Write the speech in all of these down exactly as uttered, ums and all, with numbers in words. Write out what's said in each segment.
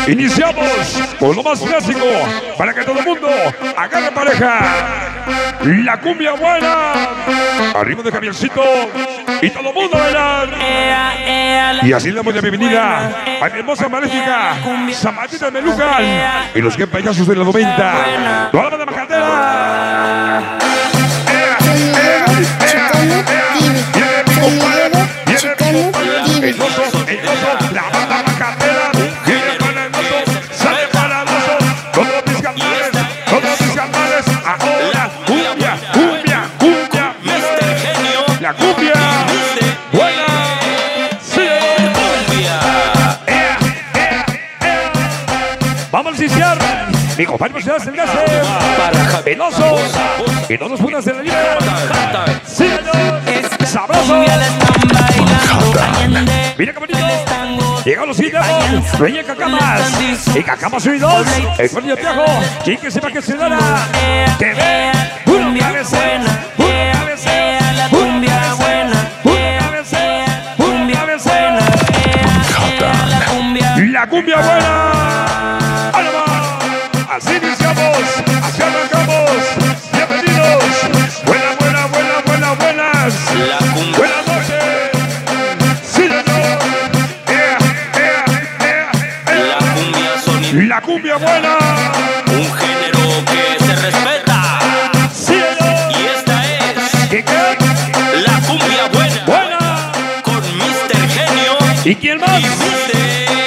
Iniciamos con lo más clásico para que todo el mundo agarre pareja. La cumbia buena. Arriba de Javiercito y todo el mundo bailar. Y así le damos la bienvenida a mi hermosa maléfica Zapatita de Melucan y los que payasos de los noventa. Toda la banda macatera. El mozo, el mozo, la banda macatera. Viene para el mozo, sale para el mozo. Todos mis canales, todos mis canales. Ahora, cumbia, cumbia, cumbia. mister Genio. La cumbia. Buena. Sí. Ea, ea, ea. Vamos a iniciar. Mi compadre se hace el gase. Venoso. Y todos los puntos de la línea. Sí, señor. Sabroso. Mira qué bonito. Llegan los guillermos. Reyes Cacamas. Y Cacamas Unidos. El cuerno de viejo. Chique se va que se dará. Te ve. Uno cabecea. Uno cabecea. La cumbia buena. Uno cabecea. Uno cabecea. La cumbia buena. Ahora va. Así iniciamos. Así arrancamos. Bienvenidos. Buena, buena, buena, buena, buenas. La cumbia. Buenas noches. Sí, señor. Ea, ea, ea, ea. La cumbia sonido. La cumbia buena. Un género que se respeta. Sí, señor. Y esta es ¿Qué qué? la cumbia buena. Buena. Con mister Genio. ¿Y quién más? Y mister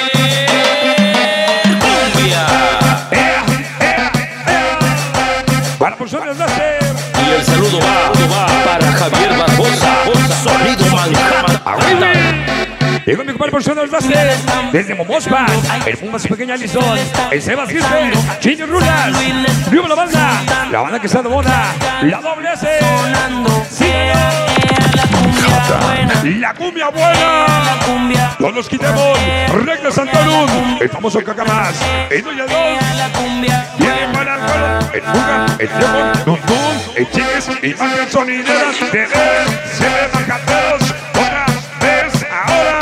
Cumbia. Ea, ea, ea. Para personas láser. Y el saludo va, va para Javier Barbosa. Sonido Manhattan. ¡Agüite! Llegó mi compadre personas láser. Desde Momospa. El Puma su pequeña Lizón. El Sebas Quispe. Chiño Rulas. Viva la banda. La banda que está de moda. La doble S. Sí. La cumbia buena. No nos quitemos. Regla Santorum. El famoso Cacamas. El Doña dos. Viene para el vuelo. El Fuga. El León. Nun Nun. El Chiques. Imagen sonidera. T V. Se ve macateros. Otra vez. Ahora.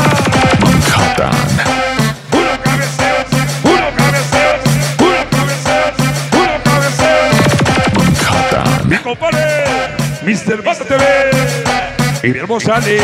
Uno cabeceos. Uno cabeceos. Uno cabeceos. Uno cabeceos. Mi compadre. mister Basta T V. Y mi hermosa Ale.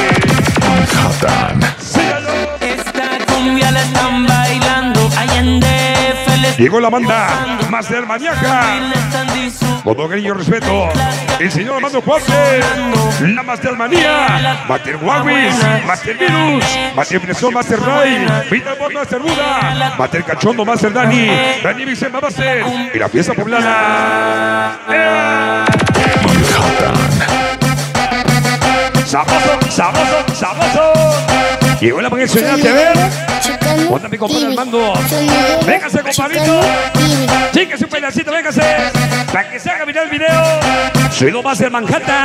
Sígalo. Esta cumbia la están bailando Allende F. Llegó la banda Master Maniaca. Con todo cariño y respeto. El señor Armando Fuerte. La Master Manía. Master Wawis. Master Virus. Master Finesón. Master Ray. Vita por Master Buda. Master Cachondo. Master Dani. Dani Vicente Master. Y la fiesta poblana. ¡Eh! Sabroso, sabroso, sabroso. Llegó la Maguez Señal T V. Ponte mi compadre Armando. Véngase, compadrito. Chíquese un pedacito, véngase. Para que se haga viral el video. Soy lo más de Manhattan.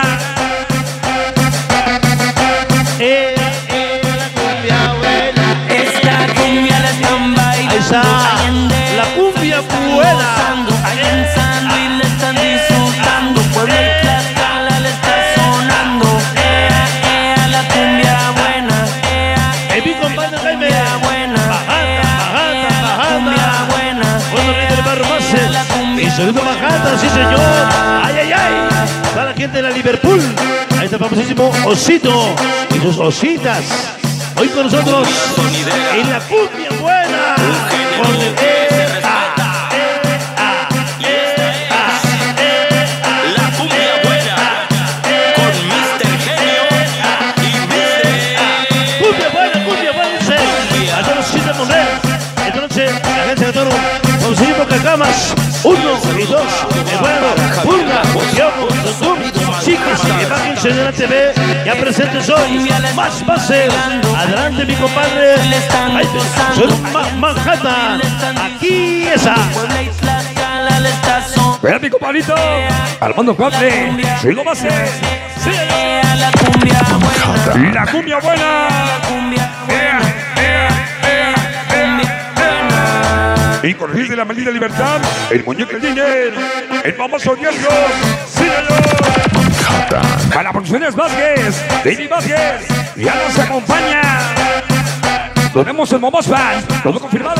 Eh, eh, la cumbia buena. Esta cumbia la están bailando Ahí está. Allende La cumbia buena. Allá en San Luis le están disfrutando. Puebla y Tlaxcala le está sonando. Ea, ea, la cumbia buena. Ea, Eh, mi compadre Jaime. cumbia buena. Bajata, bajata, La bajata. cumbia buena. Bueno, rey del barrio Master. La cumbia Y sonido Manhattan, sí señor. Ay, ay, ay. Para la gente de la Liverpool. Ahí está el famosísimo Osito y sus ositas. Hoy con nosotros en la cumbia buena. Con el E, A, E, A, E, A, E, A. La cumbia buena. Con mister Genio. Y mister Cumbia buena, cumbia buena, dice. A todos los chistes monedas. Esta noche, la gente de Toro, conseguimos Cacamas. Uno y dos. El bueno, Purga, Yogo, Sotum, Chiques, Imagen Señora T V. Ya presentes hoy. Más Base. Adelante, mi compadre. Ahí te- Soy Ma- Manhattan. Aquí esa. Puebla y Tlaxcala le está sonando. Vean mi compadrito. Armando Fuerte. Soy lo más de. Sí. Ea, la cumbia buena. La cumbia buena. La cumbia Ea, buena. ea, ea, Cumbia buena. ea. Incorregible de la maldita libertad. El muñeco el Diner. El famoso Diablo. Sí, señor. Para Producciones Vázquez. David Vázquez. Ya nos acompaña. Lo vemos en Momospa. Todo confirmado.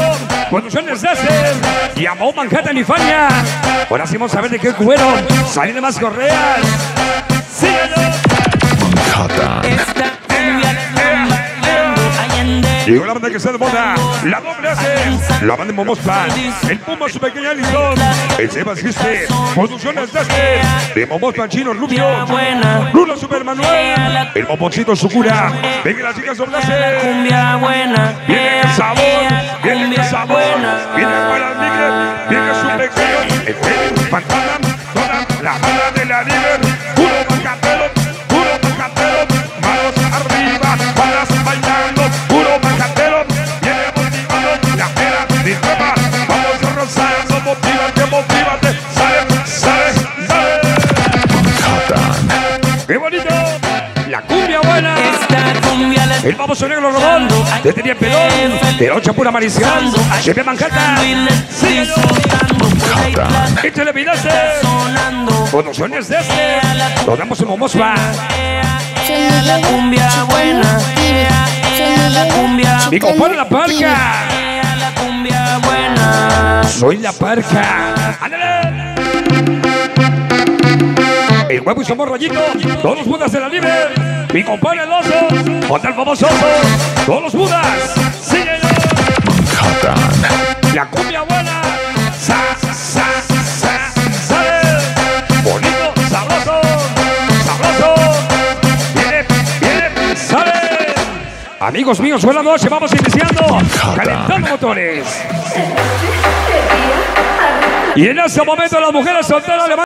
Conducciones de Acer. Llamó Manhattan y Fania. Ahora sí vamos a ver de qué cuero. Salen de más correas. Síguenos. Esta cumbia bailando Allende. Llegó la banda que está de moda, la doble hace, la banda de Momospan, el Puma su pequeña Alison, el Sebas Giste, Conducciones de Acer, de Momospan Chino Rubio, Lula Super Manuel, el Momoncito Sucura, venga las chicas doble hace, Cumbia buena. viene el sabor, viene el sabor, viene para el Miguel, viene su pequeño, el Fede, Fantasma, toda la banda de la Liber, puro macatero, puro macatero, manos arriba, balas bailando, puro macatero, viene motivado, la pera de nueva, vamos rozando, motívate, motívate, sale, sale, sale. ¡Qué bonito! La cumbia buena. Esta cumbia la El baboso negro rodón, de tenía pelón, de ocho pura maldición, se ve Manhattan, sí, échale vidaste, conducciones de este, lo damos en Momospa, la cumbia buena. La cumbia mi compadre la parca, la cumbia buena. soy la parca, ándale. El huevo y somos rayito, todos los budas de la libre, mi compadre el oso, contra el famoso oso, todos los budas, síguenos. La cumbia buena, sa, sa, sa, sale, bonito, sabroso, sabroso, viene, viene, sale. Amigos míos, buenas noches, vamos iniciando, calentando motores. Y en ese momento las mujeres solteras levantan